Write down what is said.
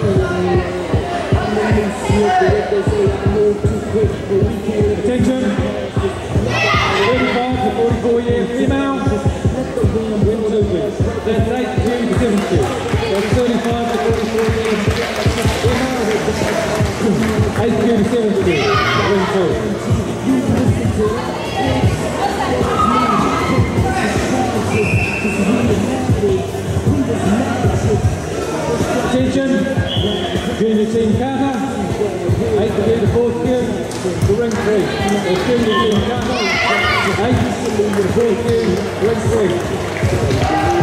Attention, 35 to 44 year female, Wimbledon, that's 82 to 72. So 35 to 44 years female, 82 to 72, ring 2. Attention, junior team Kata, 8 to do the fourth gear, to ring 3. Or junior team Kata, 8 to the fourth gear, ring 3.